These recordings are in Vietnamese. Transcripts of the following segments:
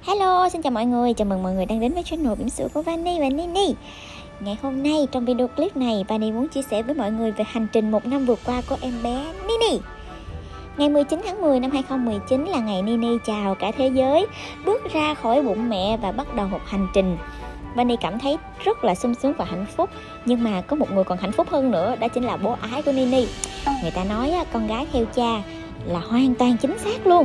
Hello, xin chào mọi người, chào mừng mọi người đang đến với channel bỉm sữa của Vani và Nini. Ngày hôm nay trong video clip này, Vani muốn chia sẻ với mọi người về hành trình 1 năm vừa qua của em bé Nini. Ngày 19 tháng 10 năm 2019 là ngày Nini chào cả thế giới, bước ra khỏi bụng mẹ và bắt đầu một hành trình. Vani cảm thấy rất là sung sướng và hạnh phúc. Nhưng mà có một người còn hạnh phúc hơn nữa, đó chính là bố ái của Nini. Người ta nói con gái theo cha là hoàn toàn chính xác luôn.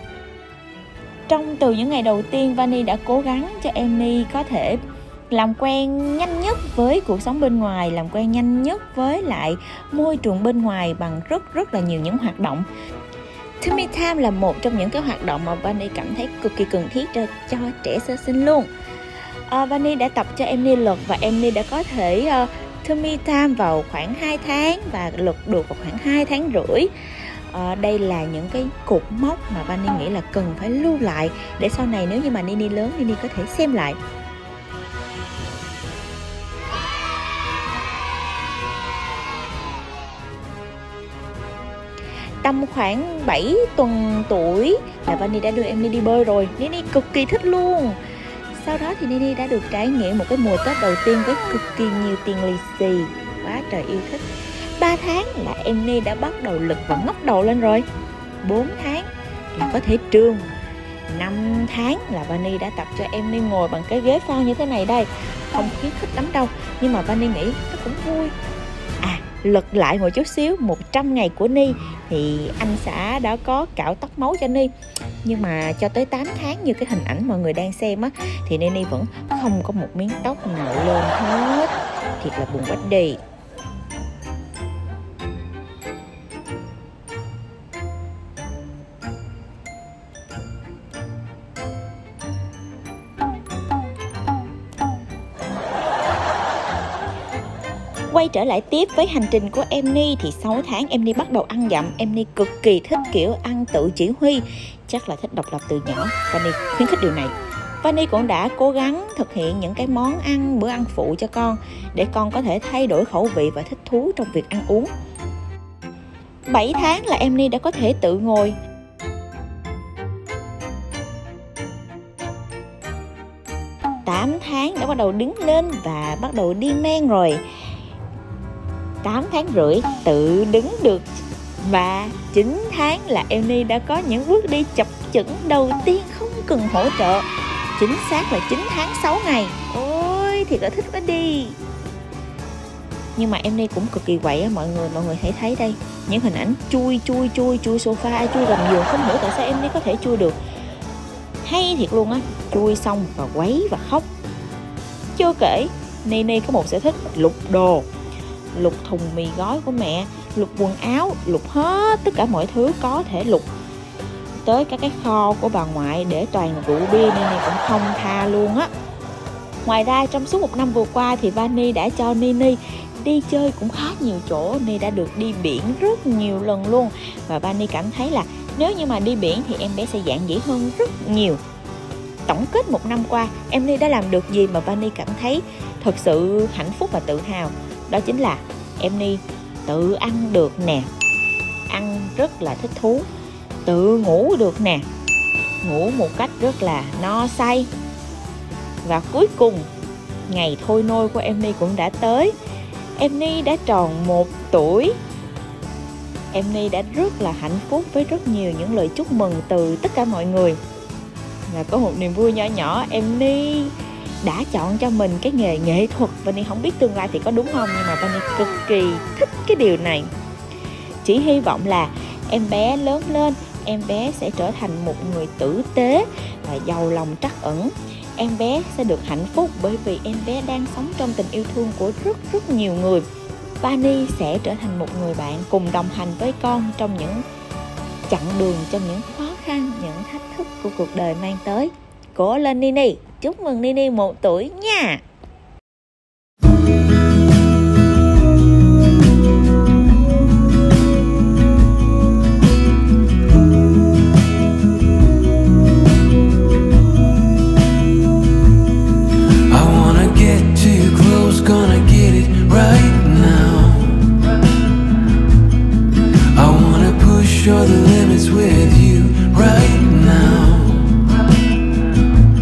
Từ những ngày đầu tiên, Vani đã cố gắng cho Emmy có thể làm quen nhanh nhất với cuộc sống bên ngoài, làm quen nhanh nhất với lại môi trường bên ngoài bằng rất là nhiều những hoạt động. Tummy time là một trong những cái hoạt động mà Vani cảm thấy cực kỳ cần thiết cho trẻ sơ sinh luôn. Vani đã tập cho Emmy lật và Emmy đã có thể tummy time vào khoảng 2 tháng và lật được vào khoảng 2 tháng rưỡi. Đây là những cái cột mốc mà Vani nghĩ là cần phải lưu lại để sau này nếu như mà Nini lớn, Nini có thể xem lại. Tầm khoảng 7 tuần tuổi là Vani đã đưa Emmy đi bơi rồi. Nini cực kỳ thích luôn. Sau đó thì Nini đã được trải nghiệm một cái mùa Tết đầu tiên với cực kỳ nhiều tiền lì xì. Quá trời yêu thích. 3 tháng là Emmy đã bắt đầu lực và ngóc đầu lên rồi. 4 tháng là có thể trườn. 5 tháng là Vani đã tập cho Emmy ngồi bằng cái ghế phao như thế này đây. Không khuyến khích lắm đâu, nhưng mà Vani nghĩ nó cũng vui. Lật lại một chút xíu, 100 ngày của Ni thì anh xã đã có cạo tóc máu cho Ni. Nhưng mà cho tới 8 tháng như cái hình ảnh mọi người đang xem á, thì Nini vẫn không có một miếng tóc nào lên hết. Thiệt là buồn bã đi. Quay trở lại tiếp với hành trình của Emmy thì 6 tháng Emmy bắt đầu ăn dặm. Emmy cực kỳ thích kiểu ăn tự chỉ huy, chắc là thích độc lập từ nhỏ. Vani khuyến khích điều này. Vani cũng đã cố gắng thực hiện những cái món ăn, bữa ăn phụ cho con để con có thể thay đổi khẩu vị và thích thú trong việc ăn uống. 7 tháng là Emmy đã có thể tự ngồi. 8 tháng đã bắt đầu đứng lên và bắt đầu đi men rồi. 8 tháng rưỡi tự đứng được. Và 9 tháng là Emmy đã có những bước đi chập chững đầu tiên không cần hỗ trợ. Chính xác là 9 tháng 6 ngày. Ôi thiệt là thích quá đi. Nhưng mà Emmy cũng cực kỳ quậy á mọi người hãy thấy đây. Những hình ảnh chui sofa, chui gầm giường. Không hiểu tại sao Emmy có thể chui được. Hay thiệt luôn á. Chui xong và quấy và khóc. Chưa kể Nini có một sở thích lục đồ, lục thùng mì gói của mẹ, lục quần áo, lục hết tất cả mọi thứ có thể lục. Tới cả cái kho của bà ngoại để toàn rượu bia Nini cũng không tha luôn á. Ngoài ra trong suốt 1 năm vừa qua thì Vani đã cho Nini đi chơi cũng khá nhiều chỗ. Nini đã được đi biển rất nhiều lần luôn. Và Vani cảm thấy là nếu như mà đi biển thì em bé sẽ dạn dĩ hơn rất nhiều. Tổng kết 1 năm qua, Emmy đã làm được gì mà Vani cảm thấy thật sự hạnh phúc và tự hào. Đó chính là Emmy tự ăn được nè, ăn rất là thích thú, tự ngủ được nè, ngủ một cách rất là no say. Và cuối cùng, ngày thôi nôi của Emmy cũng đã tới. Emmy đã tròn 1 tuổi. Emmy đã rất là hạnh phúc với rất nhiều những lời chúc mừng từ tất cả mọi người. Và có một niềm vui nhỏ nhỏ, Emmy đã chọn cho mình cái nghề nghệ thuật. Vani không biết tương lai thì có đúng không, nhưng mà Vani cực kỳ thích cái điều này. Chỉ hy vọng là em bé lớn lên, em bé sẽ trở thành một người tử tế và giàu lòng trắc ẩn. Em bé sẽ được hạnh phúc bởi vì em bé đang sống trong tình yêu thương của rất nhiều người. Vani sẽ trở thành một người bạn cùng đồng hành với con trong những chặng đường, trong những khó khăn, những thách thức của cuộc đời mang tới. Cố lên Nini, chúc mừng Nini 1 tuổi nha. Show the limits with you right now.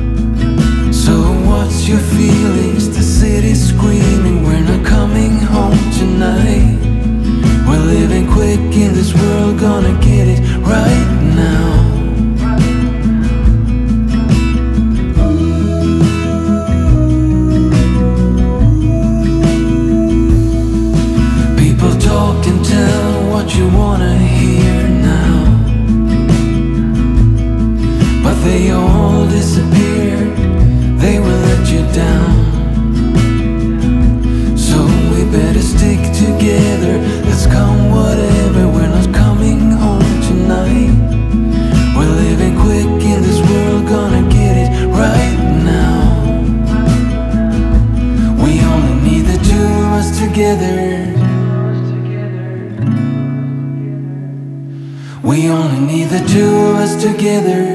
disappeared, they will let you down. So we better stick together. Let's come whatever, we're not coming home tonight. We're living quick in this world, gonna get it right now. We only need the two of us together. We only need the two of us together.